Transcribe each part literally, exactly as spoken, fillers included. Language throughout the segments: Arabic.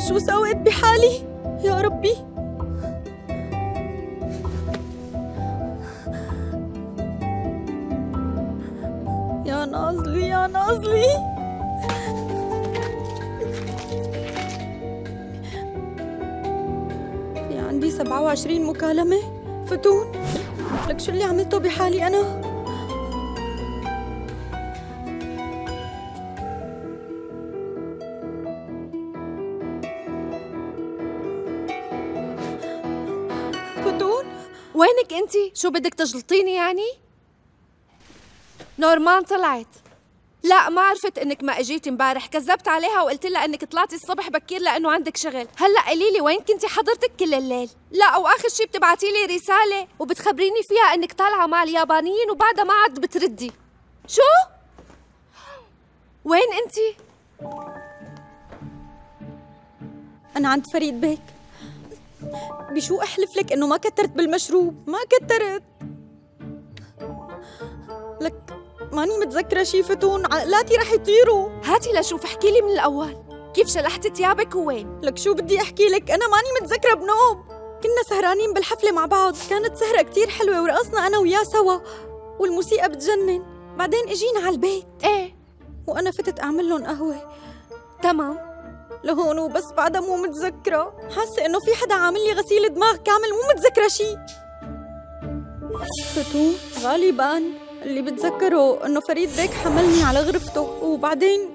شو سويت بحالي؟ يا ربي. يا ناظلي يا ناظلي. في عندي سبعة وعشرين مكالمة. فتون، لك شو اللي عملته بحالي أنا؟ فتون؟ وينك انتي؟ شو بدك تجلطيني يعني؟ نورمان طلعت. لا ما عرفت انك ما اجيتي امبارح، كذبت عليها وقلت لها انك طلعتي الصبح بكير لانه عندك شغل. هلا قولي لي وين كنتي حضرتك كل الليل؟ لا واخر شي بتبعتي لي رساله وبتخبريني فيها انك طالعه مع اليابانيين وبعدها ما عاد بتردي. شو؟ وين انتي؟ أنا عند فريد بيك. بشو أحلف لك إنه ما كترت بالمشروب، ما كترت. لك ماني متذكرة شي فتون، عقلاتي رح يطيروا. هاتي لشوف، احكي لي من الأول، كيف شلحتي ثيابك ووين؟ لك شو بدي أحكي لك، أنا ماني متذكرة بنوب. كنا سهرانين بالحفلة مع بعض، كانت سهرة كتير حلوة ورقصنا أنا وياه سوا والموسيقى بتجنن. بعدين إجينا على البيت. إيه؟ وأنا فتت أعمل لهم قهوة. تمام. لهون وبس بعدها مو متذكرة، حاسة إنه في حدا عامل لي غسيل دماغ كامل، مو متذكرة شي. فتون غالباً اللي بتذكره إنه فريد بيك حملني على غرفته، وبعدين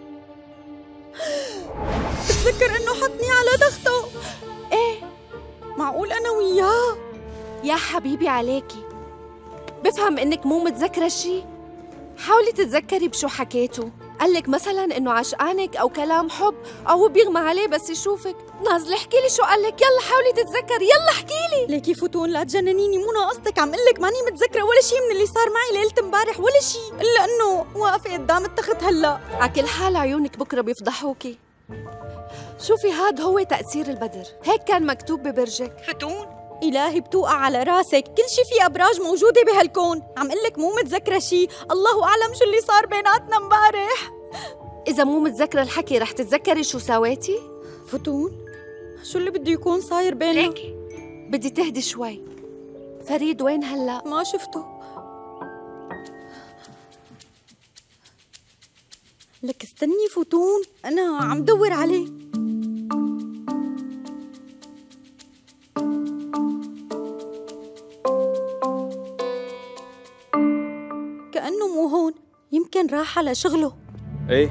بتذكر إنه حطني على تخته. إيه؟ معقول أنا وياه؟ يا حبيبي عليكي، بفهم إنك مو متذكرة شي. حاولي تتذكري بشو حكيتوا. قالك مثلا إنه عشقانك أو كلام حب أو بيغمى عليه بس يشوفك. نازلة احكي لي شو قالك، يلا حاولي تتذكري، يلا احكي لي. ليكي فتون لا تجننيني، مو ناقصتك، عم قلك ماني متذكرة ولا شي من اللي صار معي ليلة امبارح، ولا شي إلا إنه واقفة قدام التخت هلا. على كل حال عيونك بكرة بيفضحوكي. شوفي هاد هو تأثير البدر، هيك كان مكتوب ببرجك. فتون إلهي بتوقع على راسك، كل شي في أبراج موجودة بهالكون. عم قلك مو متذكرة شي، الله أعلم شو اللي صار بيناتنا امبارح. إذا مو متذكرة الحكي رح تتذكري شو سويتي؟ فتون شو اللي بده يكون صاير بيننا؟ ليكي بدي تهدي شوي. فريد وين هلأ؟ ما شفته. لك استني فتون، أنا عم دور عليه. كأنه مو هون، يمكن راح على شغله. ايه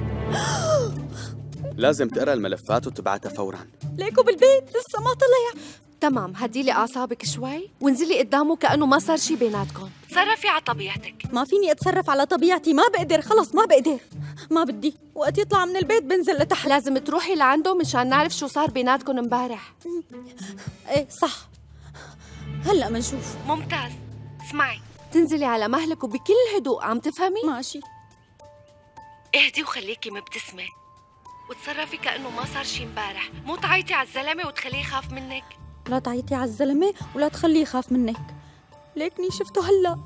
لازم تقرا الملفات وتبعتها فورا. ليكو بالبيت لسه ما طلع. تمام، هديلي أعصابك شوي وانزلي قدامه كأنه ما صار شي بيناتكم. تصرفي على طبيعتك. ما فيني أتصرف على طبيعتي، ما بقدر، خلص ما بقدر، ما بدي. وقت يطلع من البيت بنزل لتحت. لازم تروحي لعنده مشان نعرف شو صار بيناتكم امبارح. ايه صح، هلأ منشوف. ممتاز. اسمعي، تنزلي على مهلك وبكل هدوء، عم تفهمي؟ ماشي. اهدي وخليكي مبتسمة وتصرفي كأنه ما صار شي امبارح، مو تعيطي على الزلمة وتخليه يخاف منك. لا تعيطي على الزلمة ولا تخليه يخاف منك. ليكني شفته هلأ.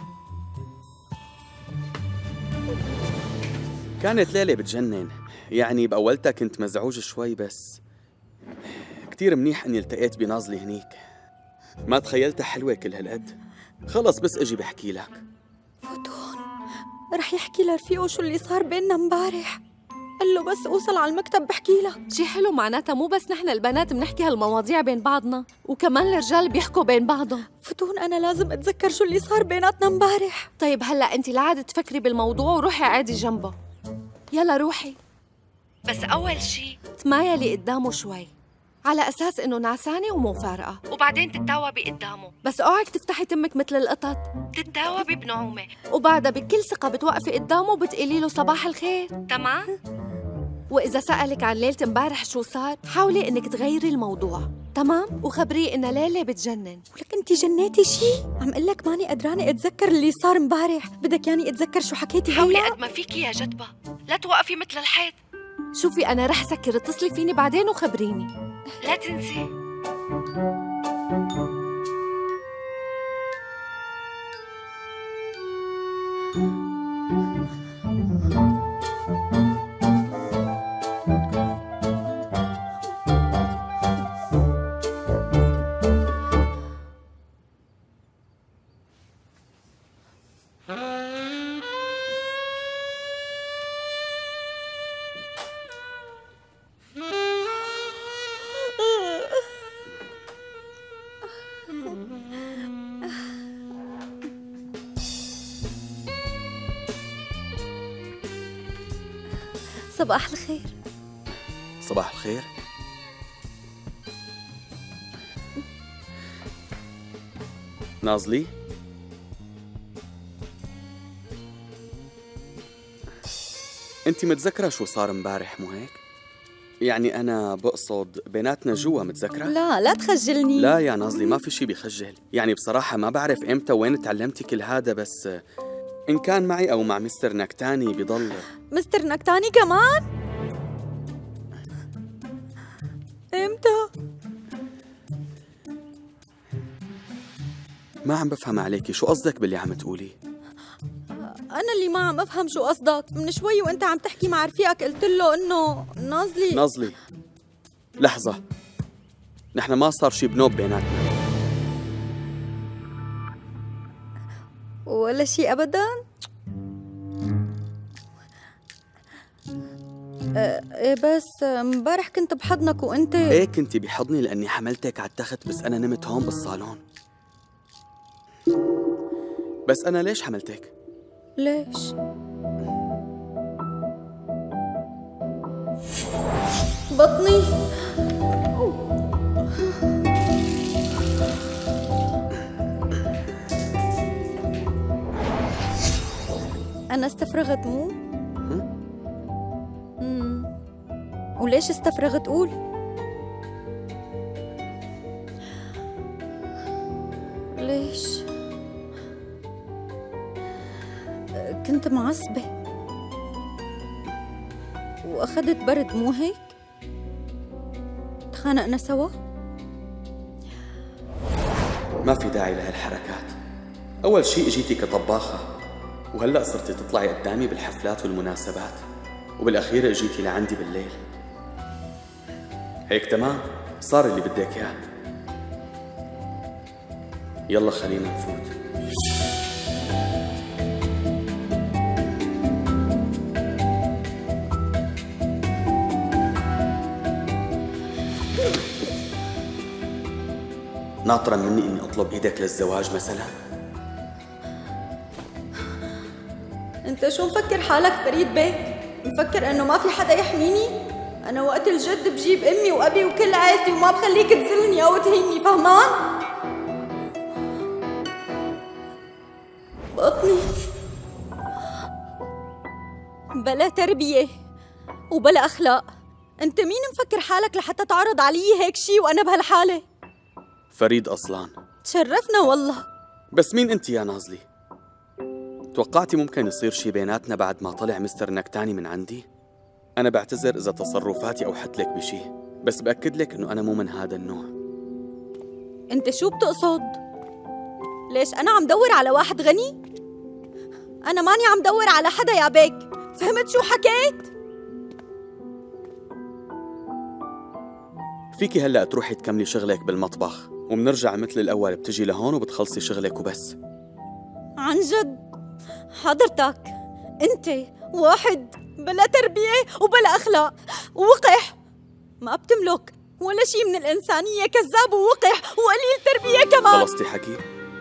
كانت ليلة بتجنن، يعني بأولتها كنت مزعوج شوي بس كتير منيح اني التقيت بناظلي هنيك. ما تخيلتها حلوة كل هالقد. خلص بس اجي بحكي لك. فتون رح يحكي لرفيقه شو اللي صار بيننا امبارح. قال له بس اوصل على المكتب بحكي لك. شي حلو، معناتها مو بس نحن البنات بنحكي هالمواضيع بين بعضنا، وكمان الرجال بيحكوا بين بعضهم. فتون انا لازم اتذكر شو اللي صار بيناتنا امبارح. طيب هلا انت لا عاد تفكري بالموضوع وروحي عادي جنبه. يلا روحي، بس اول شي تمايلي قدامه شوي على اساس انه نعسانه ومو فارقه، وبعدين تتاوبي قدامه، بس اوعك تفتحي تمك مثل القطط، تتاوبي بنعومه، وبعدها بكل ثقه بتوقفي قدامه وبتقولي له صباح الخير. تمام؟ واذا سالك عن ليله امبارح شو صار، حاولي انك تغيري الموضوع. تمام؟ وخبريه انها ليله بتجنن. ولك انت جنيتي شي؟ عم قل لك ماني قدرانه اتذكر اللي صار امبارح، بدك يعني اتذكر شو حكيتي هلا؟ حاولي قد ما فيكي يا جدبه، لا توقفي مثل الحيط. شوفي انا رح سكر، اتصلي فيني بعدين وخبريني، لا تنسي. صباح الخير. صباح الخير. نازلي؟ انت متذكرة شو صار امبارح مو هيك؟ يعني أنا بقصد بيناتنا جوا، متذكرة؟ لا لا تخجلني. لا يا نازلي ما في شي بخجل، يعني بصراحة ما بعرف إمتى وين تعلمتي كل هذا، بس إن كان معي أو مع مستر نكتاني بضل. مستر نكتاني كمان؟ إمتى؟ ما عم بفهم عليكي، شو قصدك باللي عم تقوليه؟ أنا اللي ما عم أفهم شو قصدك. من شوي وأنت عم تحكي مع رفيقك قلت له إنه نازلي. نازلي لحظة، نحن ما صار شي بنوب بيناتنا. ولا شي أبداً؟ أه بس امبارح كنت بحضنك وأنت إيه كنتي بحضني لأني حملتك على التخت، بس أنا نمت هون بالصالون. بس أنا ليش حملتك؟ ليش؟ بطني. أنا استفرغت مو؟ امم وليش استفرغت قول؟ ليش؟ كنت معصبة وأخذت برد مو هيك؟ تخانقنا سوا؟ ما في داعي لهالحركات. أول شيء اجيتي كطباخة، وهلأ صرتي تطلعي قدامي بالحفلات والمناسبات، وبالأخير اجيتي لعندي بالليل. هيك تمام؟ صار اللي بدك إياه. يلا خلينا نفوت. ناطرة مني إني أطلب إيدك للزواج مثلاً؟ أنت شو مفكر حالك فريد بيك؟ مفكر إنه ما في حدا يحميني؟ أنا وقت الجد بجيب أمي وأبي وكل عائلتي وما بخليك تذلني أو تهيني، فهمان؟ بطني بلا تربية وبلا أخلاق. أنت مين مفكر حالك لحتى تعرض علي هيك شي وأنا بهالحالة؟ فريد أصلاً. تشرفنا والله. بس مين أنت يا نازلي؟ توقعتي ممكن يصير شي بيناتنا بعد ما طلع مستر نكتاني من عندي؟ أنا بعتذر إذا تصرفاتي أوحت لك بشي، بس بأكد لك إنه أنا مو من هذا النوع. أنت شو بتقصد؟ ليش أنا عم دور على واحد غني؟ أنا ماني عم دور على حدا يا بيك، فهمت شو حكيت؟ فيكي هلأ تروحي تكملي شغلك بالمطبخ، ومنرجع مثل الأول بتجي لهون وبتخلصي شغلك وبس. عن جد حضرتك أنت واحد بلا تربية وبلا أخلاق ووقح، ما بتملك ولا شي من الإنسانية، كذاب ووقح وقليل تربية كمان. خلصتي حكي؟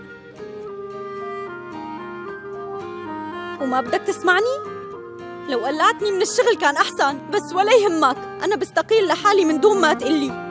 وما بدك تسمعني؟ لو قلعتني من الشغل كان أحسن، بس ولا يهمك، أنا بستقيل لحالي من دون ما تقلي.